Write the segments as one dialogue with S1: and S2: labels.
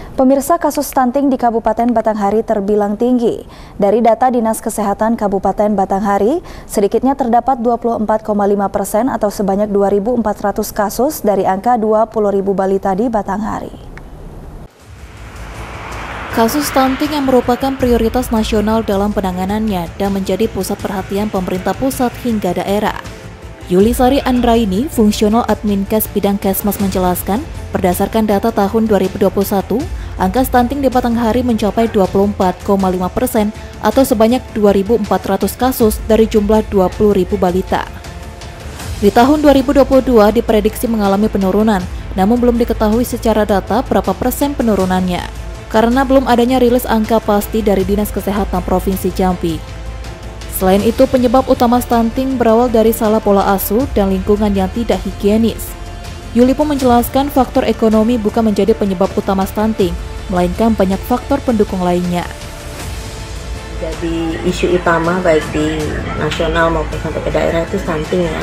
S1: Pemirsa, kasus stunting di Kabupaten Batanghari terbilang tinggi. Dari data Dinas Kesehatan Kabupaten Batanghari, sedikitnya terdapat 24,5% atau sebanyak 2.400 kasus dari angka 20.000 balita di Batanghari.
S2: Kasus stunting yang merupakan prioritas nasional dalam penanganannya dan menjadi pusat perhatian pemerintah pusat hingga daerah. Yulisari Andraini, fungsional Adminkes bidang Kesmas menjelaskan, berdasarkan data tahun 2021, angka stunting di Batanghari mencapai 24,5% atau sebanyak 2.400 kasus dari jumlah 20.000 balita. Di tahun 2022 diprediksi mengalami penurunan, namun belum diketahui secara data berapa persen penurunannya, karena belum adanya rilis angka pasti dari Dinas Kesehatan Provinsi Jambi. Selain itu, penyebab utama stunting berawal dari salah pola asuh dan lingkungan yang tidak higienis. Yuli pun menjelaskan faktor ekonomi bukan menjadi penyebab utama stunting, melainkan banyak faktor pendukung lainnya.
S3: Jadi isu utama baik di nasional maupun sampai ke daerah itu stunting ya.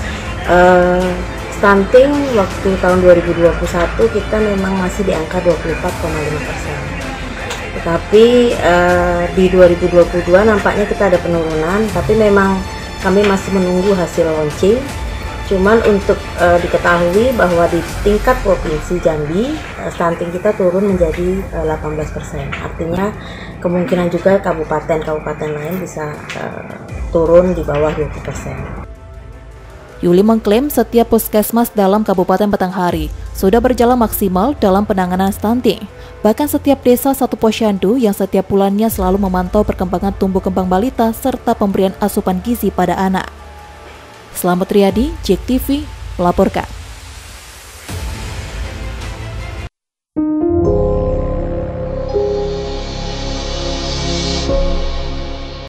S3: Stunting waktu tahun 2021 kita memang masih di angka 24,5%. Tetapi di 2022 nampaknya kita ada penurunan, tapi memang kami masih menunggu hasil launching. Cuman untuk diketahui bahwa di tingkat provinsi Jambi, stunting kita turun menjadi 18%. Artinya kemungkinan juga kabupaten-kabupaten lain bisa turun di bawah 20%.
S2: Yuli mengklaim setiap puskesmas dalam Kabupaten Batanghari sudah berjalan maksimal dalam penanganan stunting. Bahkan setiap desa satu posyandu yang setiap bulannya selalu memantau perkembangan tumbuh kembang balita serta pemberian asupan gizi pada anak. Selamat Riyadi, JEK TV, melaporkan.